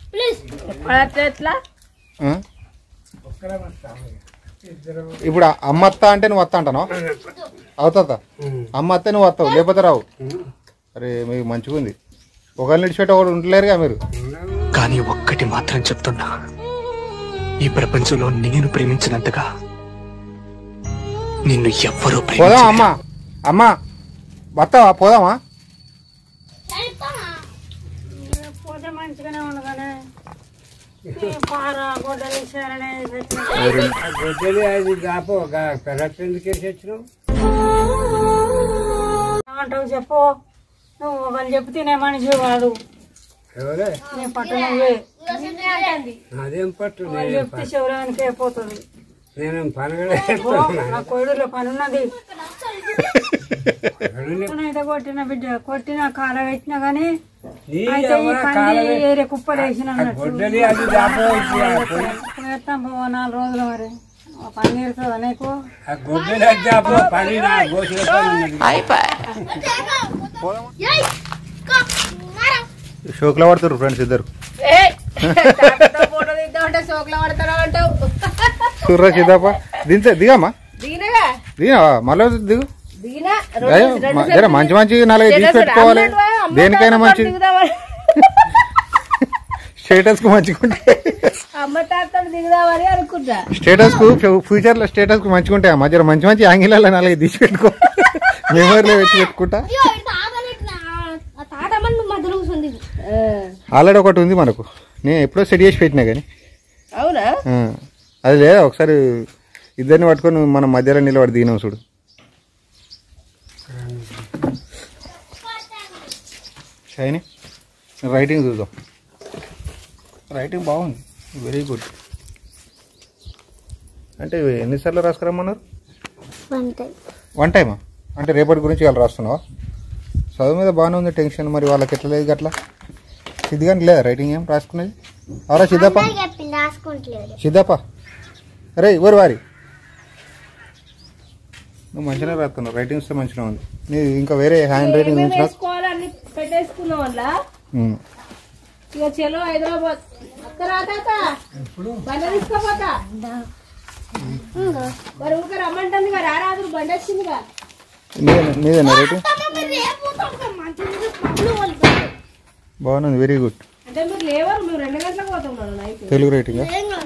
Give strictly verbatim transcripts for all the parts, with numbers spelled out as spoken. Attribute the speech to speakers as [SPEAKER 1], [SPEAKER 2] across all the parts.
[SPEAKER 1] ఎట్లా
[SPEAKER 2] ఇప్పుడు అమ్మ అత్త అంటే నువ్వు వస్తా అంటాను అవుతా అమ్మ అత్త నువ్వు వస్తావు లేకపోతే రావు అరే మీకు మంచిగా ఉంది ఒకరిని విడిచిపెట్టి ఒకటి ఉండలేరుగా మీరు
[SPEAKER 3] కానీ ఒక్కటి మాత్రం చెప్తున్నా ఈ ప్రపంచంలో నేను ప్రేమించినంతగా నిన్ను ఎవ్వరూ
[SPEAKER 2] పోదామా అమ్మా అమ్మా వస్తావా పోదామా
[SPEAKER 1] పోతే మంచిగానే ఉండగానే పారా గొడ్డలి ఏమంటావు చెప్పు నువ్వు ఒకళ్ళు చెప్తేనే మనిషి కాదు నీ పట్టు నువ్వే
[SPEAKER 4] అదేం పట్టు
[SPEAKER 1] చెప్తే శివరానికి అయిపోతుంది
[SPEAKER 4] నేను పని
[SPEAKER 1] నా కొడులో పని ఉన్నది అయితే కొట్టిన బిడ్డ కొట్టిన కాల పెట్టినా గానీ అయితే ఈ పని ఏరే కుప్పలు వేసిన ఎత్తాం పో నాలుగు రోజులు మరి పని తీరుతుందా నీకు
[SPEAKER 2] షోక్లో పడుతారు ఫ్రెండ్స్ ఇద్దరు
[SPEAKER 1] ఫోటో దిద్దామంటే షోక్లో పడతారా అంటావు
[SPEAKER 2] సూర్రా సిద్ధాప దించే దిగమ్మా
[SPEAKER 1] దిగినగా
[SPEAKER 2] దిగినావా మళ్ళీ దిగు
[SPEAKER 1] దిగినా
[SPEAKER 2] జర మంచి మంచి నాలుగు తీసి పెట్టుకోవాలి దేనికైనా మంచి స్టేటస్ కు మంచిగా ఉంటాయి
[SPEAKER 1] అమ్మ తాత దిగుదామని అనుకుంటా
[SPEAKER 2] స్టేటస్ కు ఫ్యూచర్ లో స్టేటస్ కు మంచిగా ఉంటాయి మధ్య మంచి మంచి యాంగిల్ నాలుగు తీసి పెట్టుకో మెమరీలో పెట్టి పెట్టుకుంటా ఆల్రెడీ ఒకటి ఉంది మనకు నేను ఎప్పుడో సెట్ చేసి పెట్టినా కానీ
[SPEAKER 1] అవునా
[SPEAKER 2] అది లేదా ఒకసారి ఇద్దరిని పట్టుకొని మనం మధ్యలో నిలబడి దిగినాం చూడు షైని రైటింగ్ చూద్దాం రైటింగ్ బాగుంది వెరీ గుడ్ అంటే ఎన్నిసార్లు రాసుకురమ్మన్నారు వన్ టైమా అంటే రేపటి గురించి వాళ్ళు రాస్తున్నావా చదువు మీద బాగానే ఉంది టెన్షన్ మరి వాళ్ళకి ఎట్లా లేదు అట్లా సిద్ధిగానికి లేదా రైటింగ్ ఏం రాసుకునేది అవరా సిద్ధప్ప సిద్ధప్ప అరే ఎవరు వారి నువ్వు మంచిగా రాస్తున్నావు రైటింగ్ వస్తే మంచిగా ఉంది నీ ఇంకా వేరే హ్యాండ్ రైటింగ్
[SPEAKER 1] పెట్టేసుకున్నాం వల్ల ఇక చలో హైదరాబాద్ అక్క రాక బండ తీసుకోపోతా మరి ఊక రమ్మంటుంది కదా రారాదు బండి వచ్చిందిగా
[SPEAKER 2] నీదేనా రైటింగ్ బాగుంది వెరీ గుడ్
[SPEAKER 1] అంటే మీరు లేవరు మేము రెండు గంటలకు పోతాం నైట్
[SPEAKER 2] తెలుగు రైటింగ్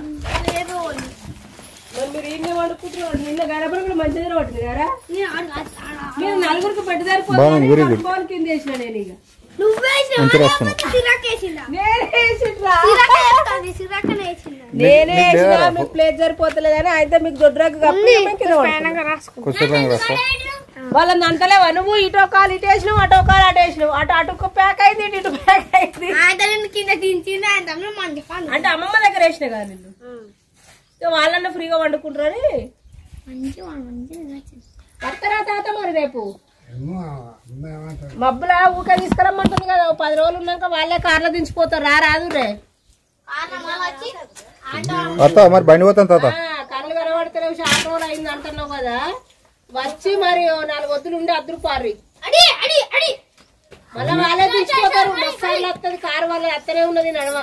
[SPEAKER 1] మీరు ఇన్ని వండుకుంటున్నారు నిన్న గడపడ కూడా మంచిగా పట్టింది కదా మీరు నలుగురికి పెట్టుదారి కింద వేసిన నేను ఇక నేనే వేసిన మీకు ప్లేట్ సరిపోతలేదని అయితే మీకు దొడ్రాకు వాళ్ళని అంటలేవా నువ్వు ఇటో కాలు ఇటు వేసినావు అటో కాలు అటు వేసినావు అటు అటు ప్యాక్ అయింది ఇటు ప్యాక్ అయింది అంటే అమ్మమ్మ దగ్గర వేసిన కదా నిన్ను వాళ్ళన్న ఫ్రీగా వండుకుంటారని వస్తారా తాత మరి రేపు మబ్బులా ఊకే తీసుకురమ్మంటుంది కదా పది రోజులు ఉన్నాక వాళ్ళే కార్లో దించిపోతారు రా రాదు రే
[SPEAKER 2] మరి బండి పోతాం తాత
[SPEAKER 1] కళ్ళు కనబడతలేవు చాలా రోజులు అయింది అంటున్నావు కదా వచ్చి మరి నాలుగు వద్దులు ఉండి అద్దరు పారి మళ్ళీ వాళ్ళే దించిపోతారు బస్ సైడ్లో వస్తుంది కారు వాళ్ళ అత్తనే ఉన్నది నడవ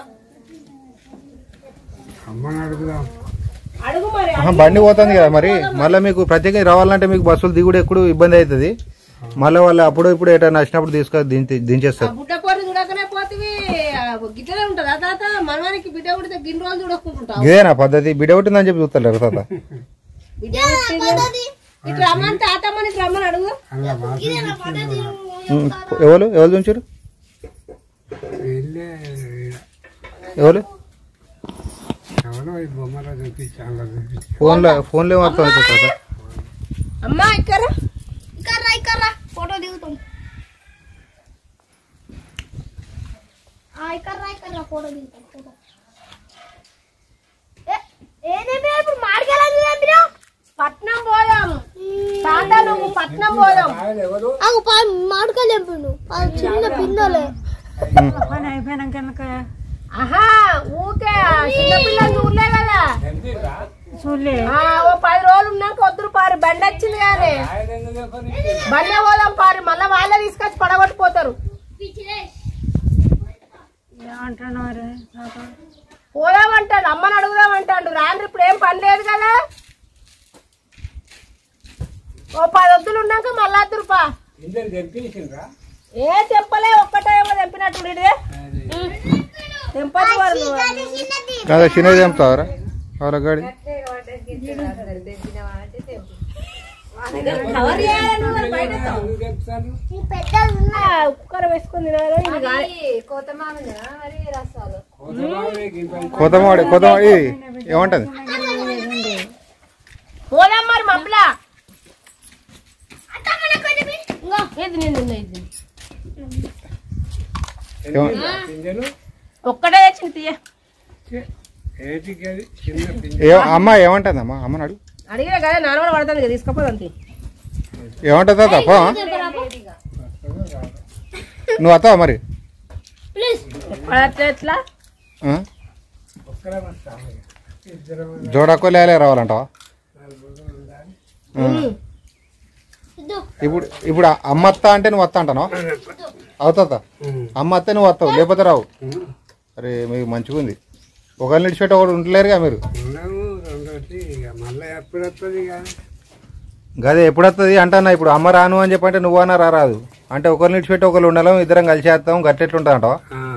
[SPEAKER 1] అడుగు మరి
[SPEAKER 2] బండి పోతుంది కదా మరి మళ్ళీ మీకు ప్రత్యేకంగా రావాలంటే మీకు బస్సులు దిగుడు ఎప్పుడు ఇబ్బంది అవుతుంది మళ్ళీ వాళ్ళు అప్పుడు ఇప్పుడు ఎటైనా వచ్చినప్పుడు తీసుకొని దించేస్తారు
[SPEAKER 1] బుడ్డ పోటీ చూడకనే పోతుంది గిట్లనే ఉంటదా తాత మనవానికి బిడ్డ పుడితే గిన్ని రోజులు చూడకుంటుంటావు
[SPEAKER 2] ఇదేనా పద్ధతి బిడ్డ పుట్టిందని చెప్పి చూస్తలేరు తాత
[SPEAKER 1] ఇటు రమ్మని తాతమ్మని ఇటు రమ్మని అడుగు
[SPEAKER 2] ఎవరు ఎవరు చూంచారు ఎవరు ఫోన్లో ఫోన్లో ఏమవుతుంది తాత
[SPEAKER 1] అమ్మా ఇక్కడ ఇక్కడ ఇక్కడ ఫోటో దిగుతాం ఇక్కడ ఇక్కడ ఫోటో దిగుతాం ఫోటో ఇప్పుడు మాడికెళ్ళి పట్నం పోదాం తాత నువ్వు పట్నం పోదాం
[SPEAKER 5] మామిడికాయలు ఎంపుడు చిన్న పిన్నలే
[SPEAKER 1] పని అయిపోయినాక ఆహా ఊకే చిన్నపిల్లలు చూడలే కదా చూడలే ఓ పది రోజులు ఉన్నాక వద్దురు పారి బండి వచ్చింది కానీ బండి పోదాం పారి మళ్ళీ వాళ్ళే తీసుకొచ్చి పడగొట్టిపోతారు పోదామంటాడు, అమ్మని అడుగుదామంటాడు. రాండ్రి ఇప్పుడు ఏం పని లేదు కదా. ఓ పది వద్దులు ఉన్నాక మళ్ళా అద్దురుపా. ఏ తెంపలే, ఒక్కటే ఏమో తెంపినట్టు తెంపదు వాళ్ళు.
[SPEAKER 2] కదా చిన్నది తెంపుతావరా వాళ్ళ గాడి
[SPEAKER 1] కుక్కర వేసుకుంది.
[SPEAKER 2] కోతమాడి కోతమాడి ఏమంటది?
[SPEAKER 1] పోదాం మరి మబ్బులా. ఒక్కటే తెచ్చింది తీయ.
[SPEAKER 2] అమ్మ ఏమంటది? అమ్మ అమ్మని అడుగు.
[SPEAKER 1] అడిగినా కదా నాన్న కూడా పడుతుంది కదా, తీసుకపోదంతే.
[SPEAKER 2] ఏమంటుందా తప్ప? నువ్వు వస్తావా మరి?
[SPEAKER 1] ఎట్లా
[SPEAKER 2] జోడక్కో లేలే రావాలంటావా? ఇప్పుడు ఇప్పుడు అమ్మ వస్తా అంటే నువ్వు వస్తా అంటాను. అవుతా అమ్మ వస్తే నువ్వు వస్తావు, లేకపోతే రావు. అరే మీకు మంచిగా ఉంది. ఒకరిని విడిచిపెట్టి ఒకటి ఉండలేరుగా మీరు. గదే ఎప్పుడు వస్తుంది అంటన్నా. ఇప్పుడు అమ్మ రాను అని చెప్పంటే నువ్వు అన్నా రారాదు అంటే ఒకరిని విడిచిపెట్టి ఒకరు ఉండలేం, ఇద్దరం కలిసి చేస్తాం. గట్టెట్లుంటా అంటావా?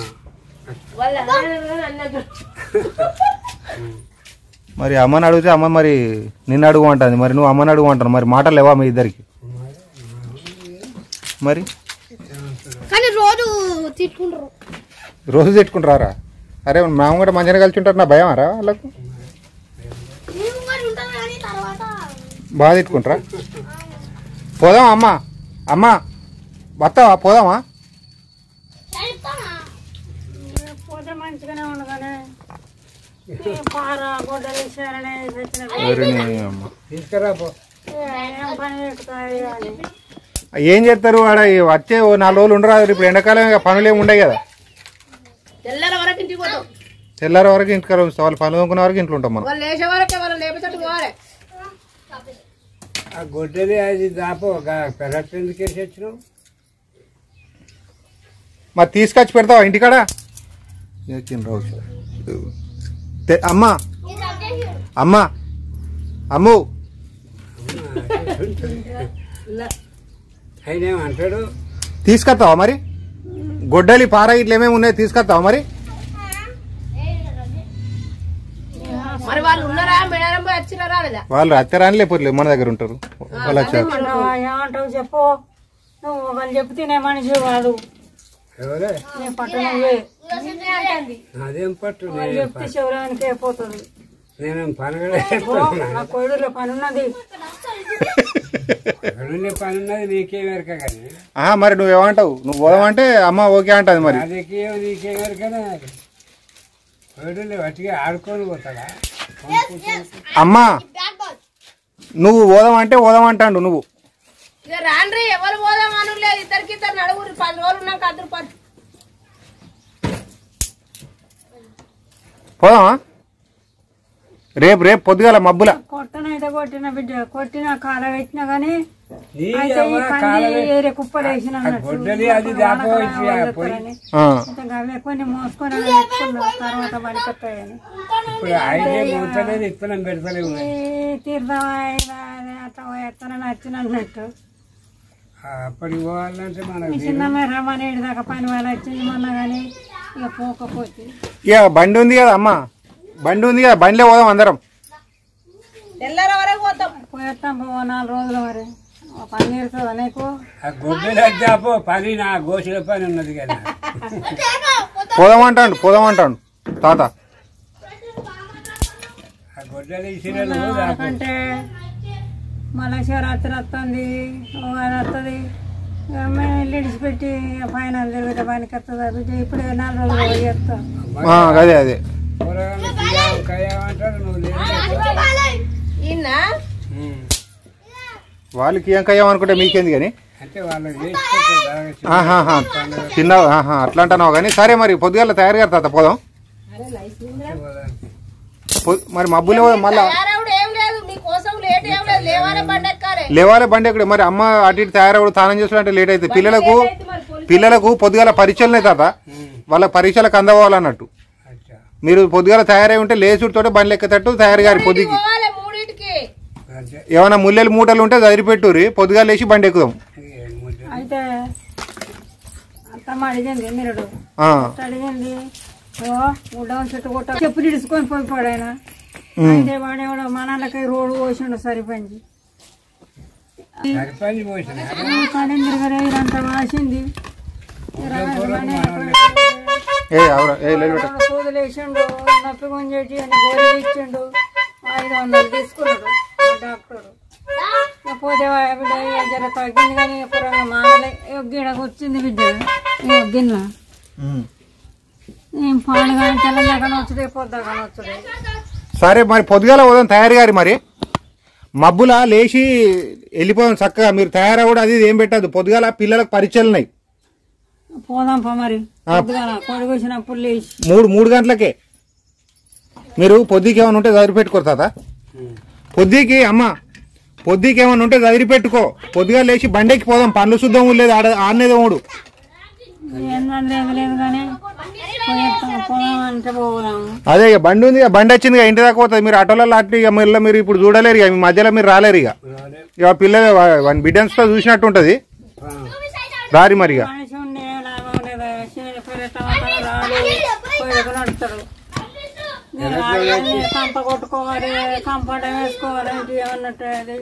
[SPEAKER 2] మరి అమ్మని అడిగితే అమ్మ మరి నిన్ను అడుగు అంటుంది. మరి నువ్వు అమ్మని అడుగు అంటాను. మరి మాటలు లేవా మీ ఇద్దరికి? మరి
[SPEAKER 5] రోజు తిట్టుకుంటారు.
[SPEAKER 2] రోజు తిట్టుకుంటారా? అరే మామ కూడా మంచిగా కలిసి ఉంటారు. నా భయం రా వాళ్ళకు. బాగా తిట్టుకుంటారా? పోదామా అమ్మ? అమ్మ వస్తావా? పోదామా?
[SPEAKER 1] పోతే మంచిగానే ఉండగానే
[SPEAKER 2] ఏం చేస్తారు ఆడ? వచ్చే ఓ నాలుగు రోజులు ఉండరాదు. ఇప్పుడు ఎండాకాలం పనులు ఏమి ఉండవు కదా.
[SPEAKER 1] తెల్లారి వరకు ఇంటికి పోతాం.
[SPEAKER 2] తెల్లారి వరకు ఇంటికి వస్తాం. వాళ్ళు పనులు అనుకున్న వరకు ఇంట్లో ఉంటాం మనం.
[SPEAKER 1] వాళ్ళు లేచే వరకే, వాళ్ళు లేపేటట్టు పోవాలి.
[SPEAKER 4] ఆ గొడ్డలి అది దాపో పెరట్ ఎందుకు వేసి వచ్చినావు?
[SPEAKER 2] మరి తీసుకొచ్చి పెడతావా ఇంటికాడ? అమ్మా అమ్మా అమ్ము
[SPEAKER 4] ఆయన ఏమంటాడు?
[SPEAKER 2] తీసుకొస్తావా మరి? గొడ్డలి పార ఇట్లా ఏమేమి ఉన్నాయి తీసుకొస్తావా మరి?
[SPEAKER 1] మరి వాళ్ళు ఉన్నారా? మేడారం పోయి వచ్చినారా?
[SPEAKER 2] వాళ్ళు అత్తరాని లేకపోతే మన దగ్గర ఉంటారు. వాళ్ళు వచ్చారు.
[SPEAKER 1] ఏమంటావు చెప్పు. నువ్వు వాళ్ళు చెప్తేనే మనిషి వాడు.
[SPEAKER 4] అదేం పట్టు
[SPEAKER 1] చెప్తే శివరానికి అయిపోతుంది.
[SPEAKER 4] నేనేం పనగడే
[SPEAKER 1] కొడులో పని ఉన్నది.
[SPEAKER 4] పని ఉన్నది నీకే వెరక కానీ.
[SPEAKER 2] మరి నువ్వేమంటావు? నువ్వు పోదామంటే అమ్మ ఓకే అంటది. మరి
[SPEAKER 4] అదేకే నీకే వెరకనే కొడులే వట్టిగా ఆడుకొని పోతాడా?
[SPEAKER 2] అమ్మా నువ్వు పోదామంటే పోదామంటాడు. నువ్వు
[SPEAKER 1] ఇక రాండ్రి ఎవరు పోదాం అను లేదు. ఇద్దరికి ఇద్దరు నడుగురు. పది రోజులు ఉన్నాక అద్దరు పని
[SPEAKER 2] పోదామా? రేపు రేపు పొద్దుగాల మబ్బుల
[SPEAKER 1] కొట్టనైతే కొట్టిన బిడ్డ కొట్టిన కాల పెట్టినా గానీ కుప్పలు వేసిన కొన్ని మోసుకొని తర్వాత పడిపోతాయని తీర్థం అట్లా ఎత్తనని వచ్చినట్టు. చిన్న రమ్మని ఏడు దాకా పని వాళ్ళు వచ్చింది మొన్న కానీ ఇక పోకపోతే.
[SPEAKER 2] ఇక బండి ఉంది కదా అమ్మ, బండి ఉంది కదా, బండిలో పోదాం అందరం.
[SPEAKER 1] తెల్లారి వరకు పోతాం. పోయేస్తాం పో నాలుగు రోజులు. మరి పని తీరుతుందా నీకు?
[SPEAKER 4] పని నా గోసుల పని ఉన్నది కదా.
[SPEAKER 2] పోదామంటాడు పోదామంటాడు తాత.
[SPEAKER 1] అంటే మళ్ళా శివరాత్రి వస్తుంది, ఉగాది వస్తుంది. మేము ఇల్లు ఇడిచిపెట్టి ఫైనల్ తిరిగితే పనికి వస్తుందా బిడ్డ? ఇప్పుడు నాలుగు రోజులు చేస్తాం.
[SPEAKER 2] అదే అదే వాళ్ళకి ఏం కయ్యామనుకుంటే మీకేంది కానీ చిన్న అట్లా అంటున్నావు కానీ. సరే మరి పొద్దుగాల తయారు కదా తాత పోదాం. మరి మబ్బులే మళ్ళా లేవాలి బండి ఎక్కడ మరి? అమ్మ అటు ఇటు తయారవుడు తానం చేసినట్టే లేట్ అవుతుంది. పిల్లలకు పిల్లలకు పొద్దుగాల పరీక్షలనే తాత. వాళ్ళ పరీక్షలకు అందవాలన్నట్టు. మీరు పొద్దుగాల తయారై ఉంటే లేచుడితోటే బండ్లు ఎక్కతట్టు తయారు గారి పొద్దుకి ఏమైనా ముల్లెలు మూటలు ఉంటే చదిరిపెట్టుర్రి, పొద్దుగాల లేచి బండి ఎక్కుదాం.
[SPEAKER 1] అయితే అత్తమ్మ అడిగింది మీరు అడిగింది ఉడ్డం చెట్టు కొట్ట చెప్పు తీసుకొని పోయిపోడు ఆయన. అయితే వాడేవాడు మనాలకి రోడ్డు పోసిండు సరిపంచి కడింది కదా ఇదంతా వాసింది. సూదులు వేసిండు, నొప్పి గుంజేటి అని గోళీలు ఇచ్చిండు, ఐదు వందలు తీసుకున్నాడు డాక్టర్. పోతే జర తగ్గింది కానీ ఎప్పుడన్నా మానలే గిడకు వచ్చింది బిడ్డ గిన్నె ఏం పాడు కానీ తెల్లదాకా వచ్చుడే పొద్దాకా వచ్చుడే.
[SPEAKER 2] సరే మరి పొద్దుగాల పోదాం తయారు గారి. మరి మబ్బులా లేచి వెళ్ళిపోదాం చక్కగా. మీరు తయారై కూడా అది ఏం పెట్టద్దు. పొద్దుగాల పిల్లలకు పరీక్షలు ఉన్నాయి.
[SPEAKER 1] పోదాం పా మరి కొడుకు వచ్చినప్పుడు లేచి
[SPEAKER 2] మూడు మూడు గంటలకే. మీరు పొద్దుకి ఏమైనా ఉంటే చదివి పెట్టుకోరు. పొద్దుకి అమ్మ పొద్దుకి ఏమైనా ఉంటే చదివి పెట్టుకో. పొద్దుగా లేచి బండికి పోదాం. పనులు శుద్ధం లేదు ఆడ ఆడనేది మూడు
[SPEAKER 1] లేదు కానీ పోదామంటే పోదాం.
[SPEAKER 2] అదే ఇక బండి ఉంది, బండి వచ్చింది ఇంటి దాకా పోతుంది. మీరు ఆటోలలో అట్టి ఇక మళ్ళీ మీరు ఇప్పుడు చూడలేరు. ఇక మీ మధ్యలో మీరు రాలేరు. ఇక ఇక పిల్లలు వన్ బిడ్డన్స్తో చూసినట్టు ఉంటుంది. రారి మరి ఇక
[SPEAKER 1] నడుస్తాడు కంప కొట్టుకోవాలి, కంపట వేసుకోవాలి ఏమన్నట్టు అది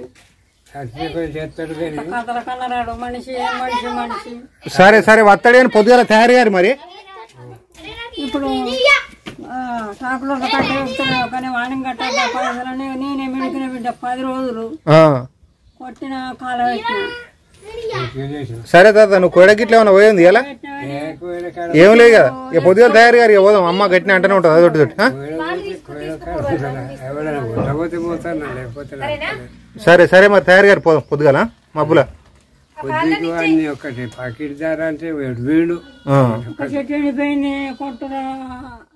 [SPEAKER 1] కథల కన్నరాడు మనిషి మనిషి మనిషి.
[SPEAKER 2] సరే సరే వత్తడి అని పొద్దుగా తయారు గారు. మరి
[SPEAKER 1] ఇప్పుడు టాకులో కట్టే వస్తున్నావు కానీ వాణిని కట్టాలి పైసలని నేనే మెడికిన బిడ్డ పది రోజులు కొట్టిన కాల పెట్టిన.
[SPEAKER 2] సరే తాత నువ్వు కొడగిట్లా ఏమన్నా పోయింది ఎలా ఏం లేదు కదా. ఇక పొద్దుగా తయారు గారు ఇక పోదాం. అమ్మ గట్టిన అంటనే ఉంటుంది అదొకటి తోటి. సరే సరే మరి తయారు గారు పోదాం పొద్దుగాల మబ్బుల.
[SPEAKER 4] ఒకటి పాకెట్ దారా అంటే వీడు
[SPEAKER 1] చెట్టు ఎండిపోయింది కొట్టురా